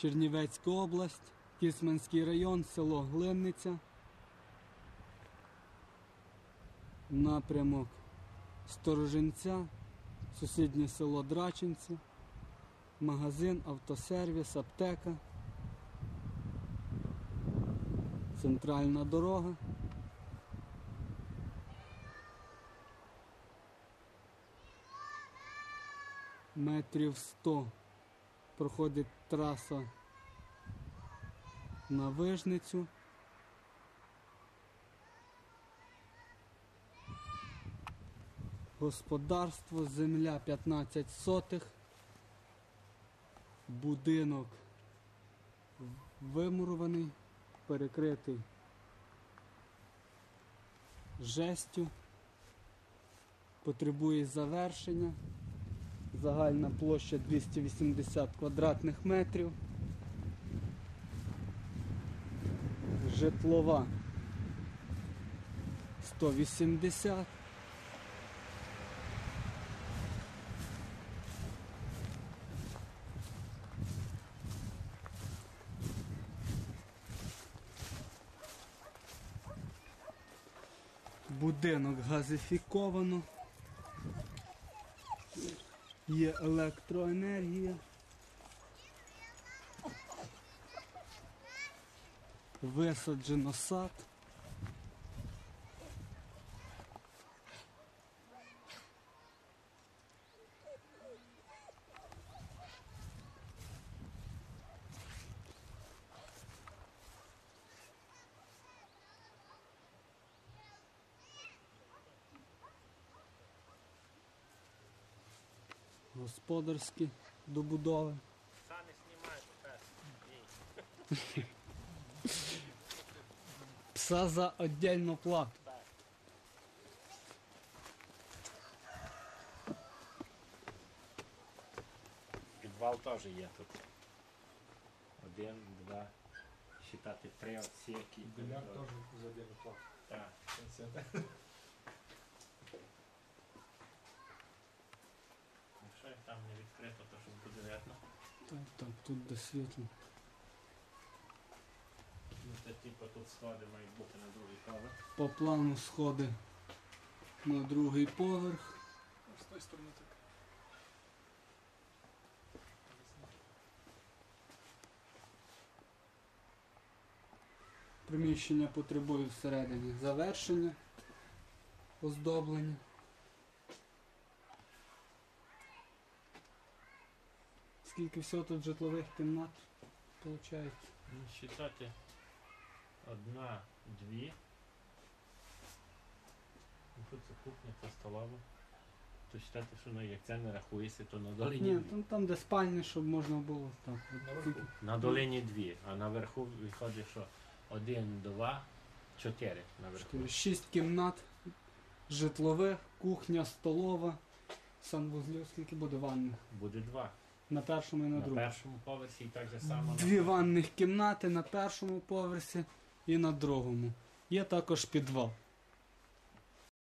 Чернівецька область, Кіцманський район, село Глинниця. Напрямок Сторожинця, сусіднє село Драчинці, магазин, автосервіс, аптека, центральна дорога. Метрів 100 проходить траса на Вижницю. Господарство, земля 15 сотих, будинок вимурований, перекритий жестю, потребує завершення, загальна площа 280 квадратних метрів, житлова 180. Будинок газифіковано, є електроенергія, висаджено сад, господарські добудови. Самі знімають пес. Пса за віддільну плату. Підвал теж є тут. 1, 2, считати 3 отсеки. Біляр теж за отдельну плату. Так. Якщо там не відкрито, то щось буде видно. Так, тут де світло. Ну, це типу тут сходи мають бути на другий поверх. По плану сходи на другий поверх. З тої сторони так. Приміщення потребує всередині завершення, оздоблення. Скільки всього тут житлових кімнат виходить? Ну, считати 1, 2. Ну, тут це кухня, це столова. То считати, що ну, як це не рахується, то на долині Ні, там де спальня, щоб можна було так. Наверху. на долині 2, а наверху виходить, що 1, 2, 4 наверху. 6 кімнат житлових, кухня, столова, санвузлів, скільки буде ванних? Буде 2. На першому і на На другому. першому поверсі і так же само. Дві ванних кімнати на першому поверсі і на другому. Є також підвал.